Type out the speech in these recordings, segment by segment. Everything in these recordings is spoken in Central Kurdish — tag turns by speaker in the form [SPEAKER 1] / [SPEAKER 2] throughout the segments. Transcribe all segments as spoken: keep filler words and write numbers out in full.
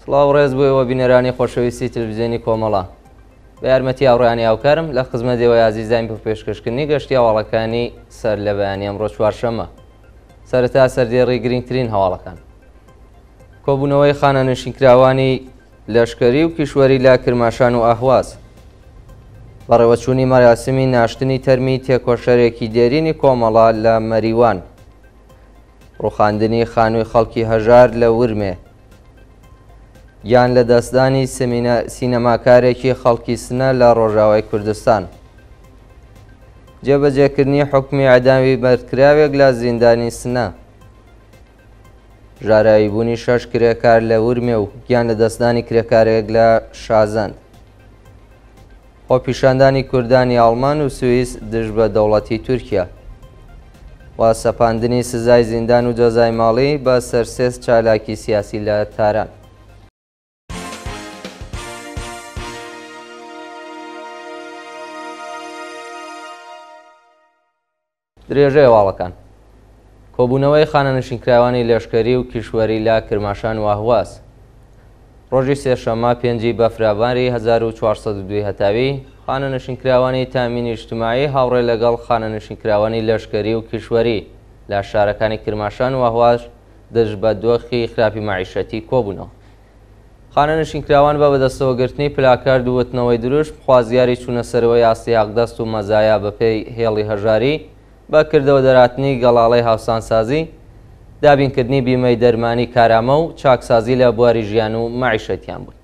[SPEAKER 1] سڵاو ڕێز بوویەوە بینەرانی خۆشەویستی تەلەڤیزیۆنی کۆمەڵە. بە یارمەتی هاوڕێیانی هاوکارم لە خزمەتیەوەی ئازیزان بۆ پێشکەشکردنی گەشتی هەواڵەکانی سەر لە بەیانی ئەمڕۆ چوارشەممە. سەرەتا سەردێڕی گرنگترین هەواڵەکان. کۆبوونەوەی خانەنشینکراوانی لەشکەری و کیشوەری لە کرماشان و ئاهواز. بەڕێوەچوونی مەراسمی ناشتنی تەرمی تێکۆشەرێکی دێرینی کۆمەڵە لە مەریوان. ڕووخاندنی خانووی خەڵکی هەژار لە ورمێ. یان لە دەستدانی سینەماکارێکی خەڵکی سنە لە ڕۆژاوای کوردستان. جێبەجێکردنی حوکمی ئەعدامی بەردکراوێک لە زیندانی سنە. ژاراویبوونی شەش کرێکار لە ورمێ و گیان لە دەستدانی کرێکارێک لە شازەند. خۆپیشاندانی کوردانی ئەڵمان و سوئیس دژ بە دەوڵەتی تورکیا. و سەپاندنی سزای زیندان و جەزای ماڵی بە سەرسێز چالاکی سیاسی لە تاران. درێژەی هەواڵەکان. کۆبوونەوەی خانەنشینکراوانی لەشکەری و کیشوەری لە کرماشان و ئاهواز. ڕۆژی سێشەممە پێنجی بەفراباری هەزار و چوارسەد و دوو هەتاوی خانەنشینکراوانی تامینی اجتماعی هاوڕێ لەگەڵ خانەنشینکراوانی لەشکەری و کیشوەری لە شارەکانی کرماشان و ئاهواز دژ بە دۆخی خراپی مەعیشەتی کۆبوونەوە. خانەنشینکراوان بە بەدەستەوەگرتنی پلاکارد و وتنەوەی دروشت خوازیاری چوونەسەرەوەی ئاستیاقدەست و مەزایە بەپێی هێڵی هەژاری بە کردەوە دەراتنی گەڵاڵەی هاوسانسازی، دابینکردنی بیمەی دەرمانی کارامە و چاکسازی لە بواری ژیان و مەعیشەتیان بوون.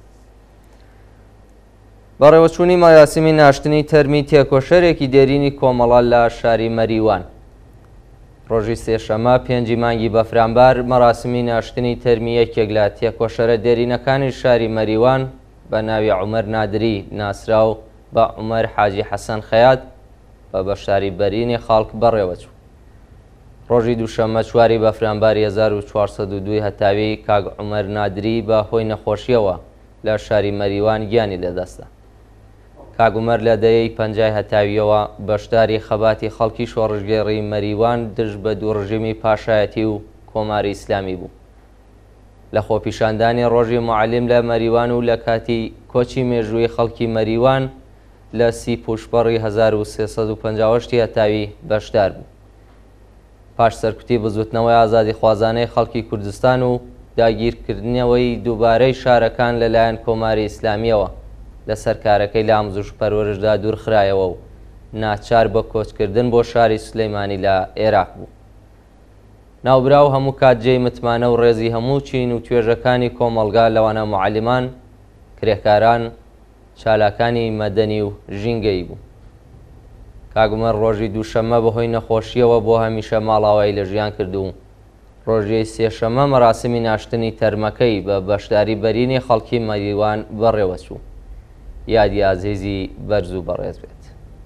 [SPEAKER 1] بەڕێوەچوونی مەراسمی ناشتنی تەرمی تێکۆشەرێکی دێرینی کۆمەڵە لە شاری مەریوان. ڕۆژی سێشەممە پێنجی مانگی بەفرامبار مەراسمی ناشتنی تەرمی یەکێک لە تێکۆشەرە دێرینەکانی شاری مەریوان بە ناوی عومەر نادری ناسراو بە عومەر حاجی حەسەن خەیات بە بەشداری بەرینی خەڵک بەڕێوەچوو. ڕۆژی دووشەممە چواری بەفرامباری هەزار و چوارسەد و دوو هەتاوی کاک عومەر نادری بە هۆی نەخۆشیەوە لە شاری مەریوان گیانی لەدەستدا. کاک عومەر لە دەیەی پەنجای هەتاویەوە بەشداری خەباتی خەڵکی شۆڕژگێڕی مەریوان دژ بە دوو ڕژیمی پاشایەتی و کۆماری ئیسلامی بوو. لە خۆپیشاندانی ڕۆژی موعەلیم لە مەریوان و لە کاتی کۆچی مێژووی خەڵکی مەریوان لە سی پوشپەڕی هەزار و سێسەد و پەنجا و هەشت هەتاوی بەشدار بوو. پاش سەرکوتی بزوتنەوەی ئازادی خوازانەی خەڵکی کوردستان و داگیرکردنەوەی دووبارەی شارەکان لەلایەن کۆماری ئیسلامیەوە لەسەر کارەکەی لە ئامۆزش و پەروەردەشدا دوورخرایەوە و ناچار بە کۆچکردن بۆ شاری سولەیمانی لە عێراق بوو. ناوبراو هەموو کاتجێی متمانە و ڕێزی هەموو چین و توێژەکانی کۆمەڵگا لەوانە موعەلیمان، کرێکاران، چالاکانی مەدەنی و ژینگەی بوو. کاک عومەر ڕۆژی دووشەممە بەهۆی نەخۆشیەوە بۆ هەمیشە ماڵاوایی لە ژیان کردو و ڕۆژی سێشەممە مەراسمی ناشتنی تەرمەکەی بە بەشداری بەرینی خەڵکی مەریوان بەڕێوەچوو. یادی ئازیزی بەرز و بەڕێز بێت.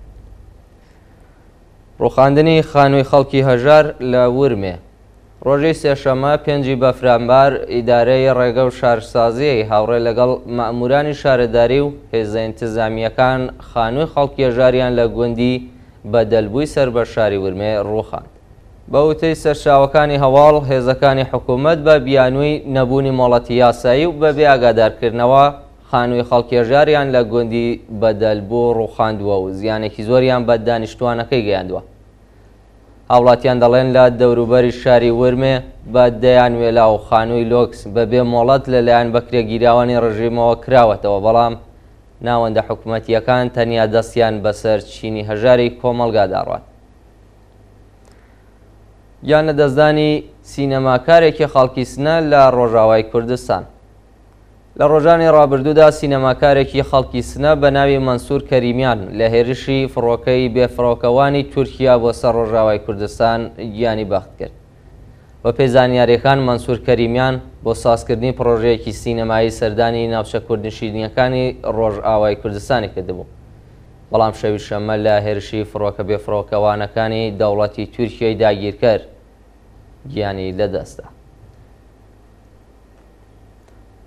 [SPEAKER 1] ڕووخاندنی خانووی خەڵکی هەژار لە ورمێ. ڕۆژی سێشەممە پێنجی بەفرامبار ئیدارەی ڕێگە و شارسازیی هاوڕێ لەگەڵ مەئمورانی شارەداری و هێزە ئینتیزامیەکان خانووی خەڵکی هەژاریان لە گوندی بەدەلبووی سەر بە شاری ورمێ ڕووخاند. بە وتەی سەرچاوەکانی هەواڵ هێزەکانی حکوومەت بە بیانووی نەبوونی مۆڵەتی یاسایی و بەبێ ئاگادارکردنەوە خانووی خەڵکی هەژاریان لە گوندی بەدەلبوو ڕووخاندووە و زیانێکی زۆریان بە دانیشتوانەکەی گەیاندووە. هاوڵاتیان دەڵێن لە دەوروبەری شاری ورمێ بە دەیانوێلا و خانووی لۆکس بەبێ مۆڵەت لەلایەن بەکرێگیراوانی ڕژیمەوە کراوەتەوە، بەڵام ناوەندە حکوومەتیەکان تەنیا دەستیان بەسەر چینی هەژاری کۆمەڵگا داڕوات. یان لە دەستدانی سینەماکارێکی خەڵکی سنە لە ڕۆژاوای کوردستان. لە ڕۆژانی ڕابردوودا سینەماکارێکی خەڵکی سنە بە ناوی مەنسوور کەریمیان لە هێرشی فڕۆکەی بێفڕۆکەوانی تورکیا بۆ سەر ڕۆژاوای کوردستان گیانی بەخت کرد. بە پێی زانیاریەکان مەنسوور کەریمیان بۆ سازکردنی پرۆژەیەکی سینەمایی سەردانی ناوچە کوردنشینیەکانی ڕۆژئاوای کوردستانی کردبوو، بەڵام شەوی شەممە لە هێرشی فڕۆکە بێفڕۆکەوانەکانی دەوڵەتی تورکیای داگیرکەر گیانی لەدەستدا.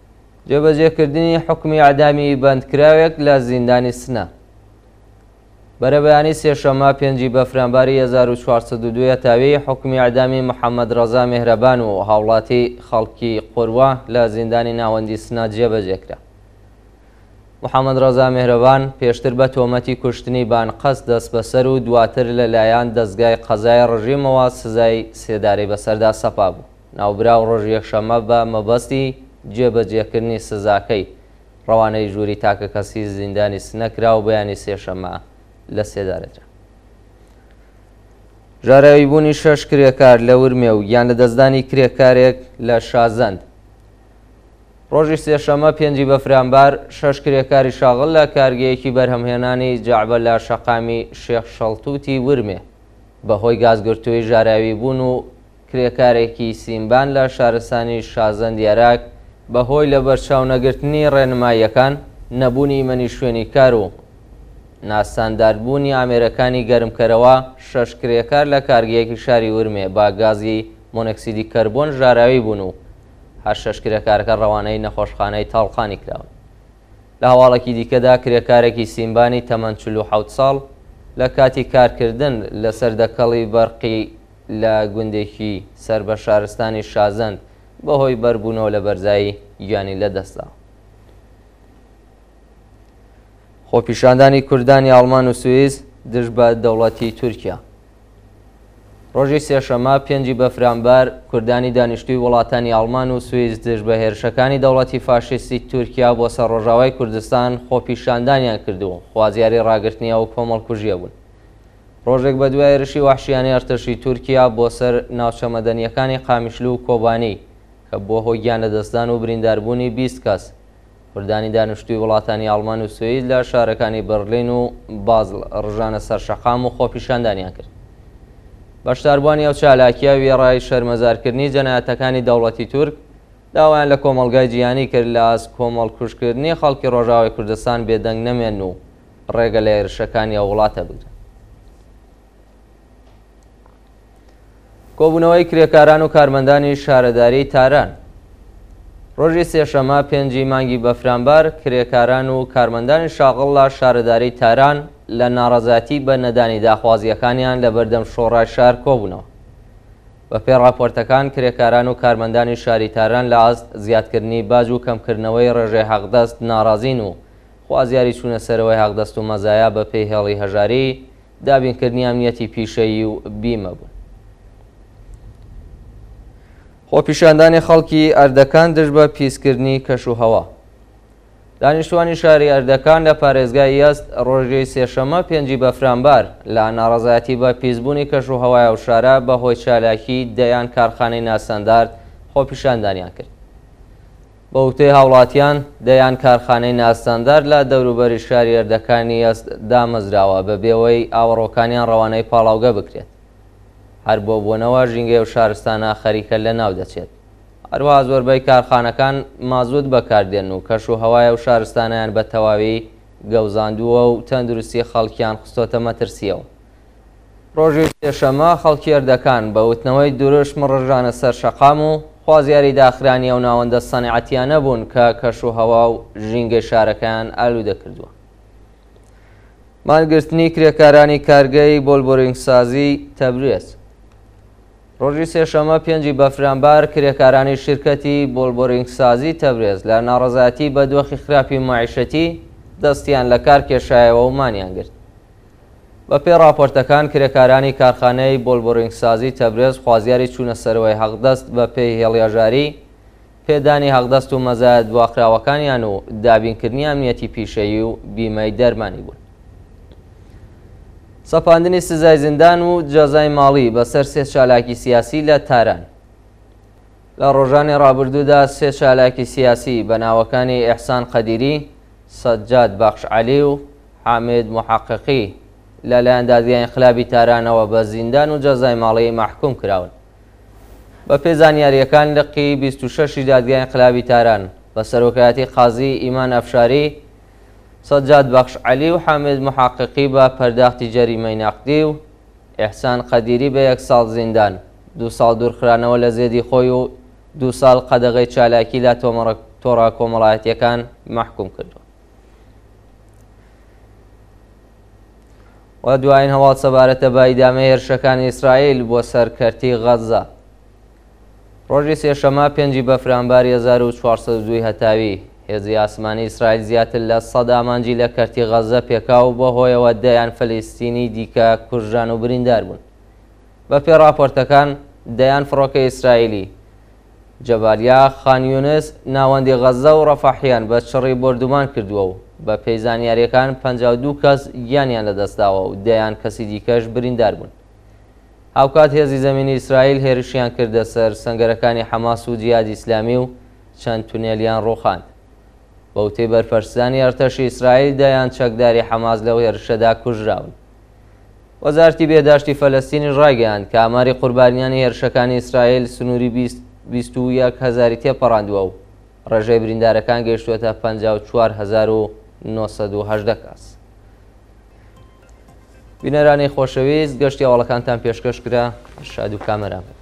[SPEAKER 1] جێبەجێکردنی حکمی ئەعدامی بەندکراوێک لە زیندانی سنە. بەرەبەیانی سێشەممە پێنجی بەفرانباری هەزار و چوارسەد و دوو تاوی حکمی ئەعدامی محەممەد ڕەزا مێهرەبان و هاوڵاتی خەڵکی قوروە لە زیندانی ناوەندی سنا جێبەجێکرا. محەممەد ڕەزا مێهرەبان پێشتر بە تۆمەتی کوشتنی بانقەست دەست بەسەر و دواتر لەلایەن دەستگای قەزای ڕژیمەوە سزای سێدارەی بەسەردا سەپا بوو. ناوبراو ڕۆژ یەکشەممە بە مەبەستی جێبەجێکردنی سزاکەی ڕەوانەی ژووری تاکە کەسی زیندانی سنەکرا و بەیانی سێشەممە لە سێدارەترا. ژاراویبوونی شەش کرێکار لە ورمێ و یان لە دەستدانی کرێکارێک لە شازەند. ڕۆژی سێشەممە پێنجی بەفرانبار شەش کرێکاری شاغڵ لە کارگەیەکی بەرهەمهێنانی جەعبە لە شەقامی شێخ شەڵتوتی ورمێ بەهۆی گازگرتووی ژاراویبوون و کرێکارێکی سیمبان لە شارستانی شازەند دیێراک بەهۆی لە بەرچاو نەگرتنی ڕێنماییەکان، نەبوونی ئیمەنی شوێنی کار و ناسانداربوونی ئامێرەکانی گەرمکەرەوە شەش کرێکار لە کارگەیەکی شاری ورمێ با گازی مۆنۆکسیدی کەربۆن ژاراوی بوون و هەر شەش کرێکارەکە ڕەوانەی نەخۆشخانەی تاڵقانی کراون. لە هەواڵێکی دیکەدا کرێکارێکی سیمبانی تەمەن چل و حەوت ساڵ لە کاتی کارکردن لە سەردەکەڵی بەرقی لە گوندێکی سەر بە شارستانی شازەند بەهۆی بەربوونەوە لە بەرزایی گیانی لەدەستدا. خۆپیشاندانی کوردانی ئاڵمان و سوئیس دژ بە دەوڵەتی تورکیا. ڕۆژی سێشەممە پێنجی بەفرانبار کوردانی دانیشتووی وڵاتانی ئاڵمان و سوئیس دژ بە هێرشەکانی دەوڵەتی فاشیستی تورکیا بۆ سەر ڕۆژاوای کوردستان خۆپیشاندانیان کردو و خوازیاری ڕاگررتنیە و کۆمەڵکوژیە بوون. ڕۆژێک بە دوای هێرشی وحشیانی ئەرتەشی تورکیا بۆ سەر ناوچە مەدەنیەکانی قامیشلو و کۆبانی کە بۆ هۆی گیان لەدەستدان و برینداربوونی بیست کەس، کوردانی دانیشتووی وڵاتانی ئاڵمان و سوئیس لە شارەکانی بەرلین و بازڵ ڕژانە سەرشەقام و خۆپیشاندانیان کرد. بەشداربووانی ئەو چالاکیە وێڕای شەرمەزارکردنی جەنایەتەکانی دەوڵەتی تورک داوایان لە کۆمەڵگای جیهانی کرد لە ئاست کۆمەڵکوژکردنی خەڵکی ڕۆژاوای کوردستان بێدەنگ نەمێن و ڕێگە لە هێرشەکانی ئەو وڵاتە بگرن. کۆبوونەوەی کرێکاران و کارمەندانی شارەداری تاران. ڕۆژی سێشەممە پێنجی مانگی بەفرانبار کرێکاران و کارمەندانی شاغڵ لە شارەداری تاران لە ناڕەزاتی بە نەدانی داخوازیەکانیان لە بەردەم شۆڕای شار کۆبوونەوە. بە پێی راپۆرتەکان کرێکاران و کارمەندانی شاری تاران لە ئاست زیادکردنی باج و کەمکردنەوەی ڕێژەی حەقدەست ناڕازین و خوازیاری چوونە سەرەوەی حەقدەست و مەزایە بە پێی هێڵی هەژاری دابینکردنی ئەمنیەتی پیشەیی و بیمە بوون. خۆپیشاندانی خەڵکی ئەردەکان دژ بە پیسکردنی کەش و هەوا. دانیشتوانی شاری ئەردەکان لە پارێزگای یەست ڕۆژی سێشەممە پێنجی بەفرانبار لە ناڕەزایەتی بە پیسبوونی کەش و هەوای ئەو شارە بەهۆی چالاکی دەیان کارخانەی ناسەندارد خۆپیشاندانیان کرد. بە وتەی هاوڵاتیان دەیان کارخانەی ناسەندارد لە دەوروبەری شاری ئەردەکانی یەست دامەزراوە بە بێوەی ئاوەڕۆکانیان ڕەوانەی پاڵاوگە بکرێت. هەر بۆ بوونەوە ژینگەی و شارستانە خەریکە لە ناو دەچێت. هەروەها زۆربەی کارخانەکان مازوت بەکاردێن و کەش و هەوایە و شارستانیان بە تەواوی گەوزاندووە و تەندروستی خەڵکیان خستۆتە مەترسیەوە. ڕۆژی سێشەممە خەڵکی ئەردەکان بە وتنەوەی دوورشم ڕژانە سەر شەقام و خوازیاری داخرانی ئەو ناوەندە سەنعەتیانە بوون کە کەش و هەوا و ژینگەی شارەکەیان ئالوودە کردووە. مانگرتنی کرێکارانی کارگەی بۆلبۆرینگسازی تەبریز. ڕۆژی سێشەممە پێنجی بەفرانبار کرێکارانی شرکەتی بۆلبۆرینگسازی تەبریز لە ناڕەزایەتی بە دۆخی خراپی معیشەتی دەستیان لە کار کێشایەوە و مانیان گرت. بە پێی راپۆرتەکان کرێکارانی کارخانەی بۆلبۆرینگسازی تەبریز خوازیاری چوونە سەرەوەی حەقدەست بە پێی هێڵیەژاری، پێدانی حەقدەست و مەزایەت دواخراوەکانیان و دابینکردنی ئەمنیەتی پیشەیی و بیمەی دەرمانی بوون. سەپاندنی سزای زیندان و جەزای ماڵی بەسەر سێ چالاکی سیاسی لە تاران. لە ڕۆژانی ڕابردوودا سێ چالاکی سیاسی بە ناوەکانی ئێحسان قەدیری، سەجاد بەخشعەلی و حامید محەققی لەلایەن دادگای ئینقلابی تارانەوە بە زیندان و جەزای ماڵی مەحکوم کراون. بە پێی زانیاریەکان لقی بیست و شەشی دادگای ئینقلابی تاران بە سەرۆکایەتی قازی ئیمان ئەفشاری، سەجاد بەخشعەلی و حامید محەققی بە پەرداختی جەریمەی نەقدی و ئێحسان قەدیری بە یەک ساڵ زیندان، دوو ساڵ دوورخرانەوە لە زێدی خۆی و دوو ساڵ قەدەغەی چالاکی لە تۆڕە کۆمەڵایەتیەکان مەحکوم کردووە. و دوایین هەواڵ سەبارەتە بە ئیدامەی هێرشەکانی ئیسرائیل بۆ سەرکەرتی غەزە. ڕۆژی سێشەمە پێنجی بەفرانباری هەزار و چوارسەد و دوو هەتاوی هێزی ئاسمانی ئیسرائیل زیاتر لە سەد ئامانجی لە کەرتی غەزە پێکاو بە هۆیەوە دەیان فەلەستینی دیکە کوژران و بریندار بوون. بە پێ راپۆرتەکان دەیان فڕۆکە ئیسرائیلی جەبالیا، خان یونس، ناوەندی غەزە و ڕەفاحیان بە چڕی بردومان کردووە و بە پێی زانیاریەکان پەنجا و دوو کەس گیانیان لەدەستداوە و دەیان کەسی دیکەش بریندار بوون. هاوکات هێزی زەمینی ئیسرائیل هێرشیان کردە سەر سەنگەرەکانی حەماس و جیهادی ئیسلامی و چەند تونێلیان ڕووخاند. بە وتەی بەرپەرسانی ئەرتەشی ئیسرائیل دەیان چەکداری حەماس لەو هێرشەدا کوژراون. وەزارەتی بێداشتی فەلەستینی ڕایگەیاند کە ئاماری قوربانیانی هێرشەکانی ئیسرائیل سنووری بیست و یەک هەزاری تێپەڕاندووە و ڕێژەی بریندارەکان گەیشتووەتە پەنجا و چوار هەزار و نۆ سەد و هەژدە کەس. بینەرانی خۆشەویست، گەشتی هەواڵەکانتان پێشکەشکرا. شاد و کامەران.